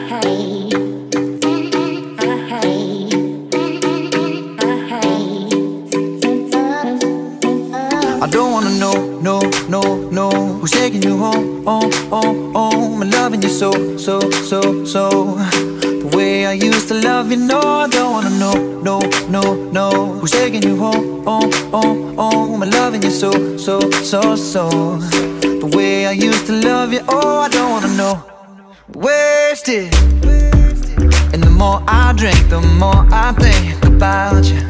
I don't wanna know, no, no, no, who's taking you home, oh, oh, oh. I'm loving you so, so, so, so. The way I used to love you, no, I don't wanna know, no, no, no, who's taking you home, oh, oh, oh. I'm loving you so, so, so, so. The way I used to love you, oh, I don't wanna know. Wasted. And the more I drink, the more I think about you.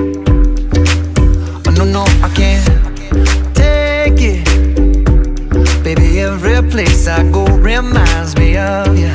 Oh, no, no, I can't take it. Baby, every place I go reminds me of you.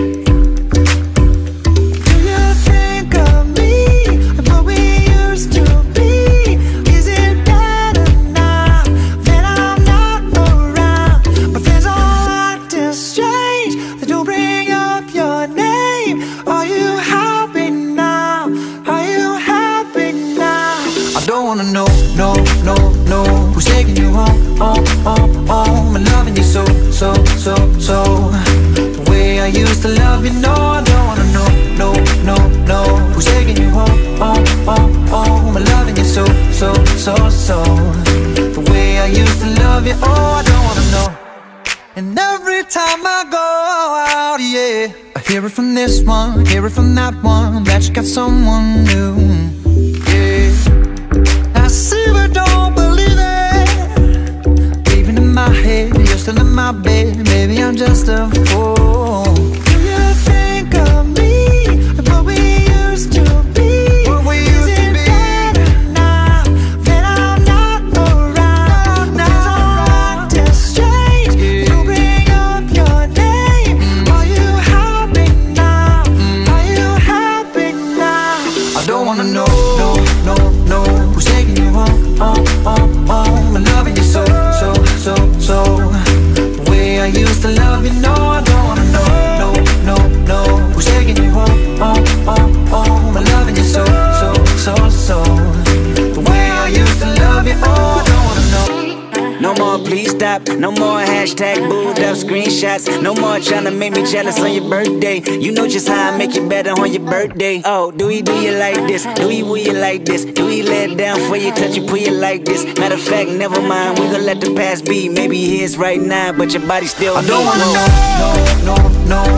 Do you think of me and what we used to be? Is it better now that I'm not around? My friends all acting strange, they don't bring up your name. Are you happy now? Are you happy now? I don't wanna know, no, no, no, who's taking you home, oh, oh, oh. I'm loving you so, so, so, so. The way I used to love you, no, I don't wanna know, no, no, no, who's taking you home, oh, oh, oh. I'm loving you so, so, so, so. The way I used to love you, oh, I don't wanna know. And every time I go out, yeah, I hear it from this one, hear it from that one, that you got someone new, yeah. I see but don't believe it. Even in my head, you're still in my bed. Maybe I'm just a fool. Do you think of me and what we used to be? What we used to be? Better now that I'm not around? Now I'm acting strange, yeah. You bring up your name. Are you happy now? Are you happy now? I don't wanna know, no, no, no, who's taking you home, oh, oh, oh. I'm loving you so, so, so, so. The way I used to love you, no, I don't wanna know, no, no, no, who's taking you home, oh, oh, oh. I'm loving you so, so, so, so. The way I used to love you, oh, I don't wanna know. No more please stop, no more hashtag booed up screenshots. No more trying to make me jealous on your birthday. You know just how I make you better on your birthday. Oh, do you like this? Do you will you like this? Do you let down for you, touch you, pull you like this? Matter of fact, never mind, we gon' let the past be. Maybe he is right now, but your body still I don't wanna know, no, no, no,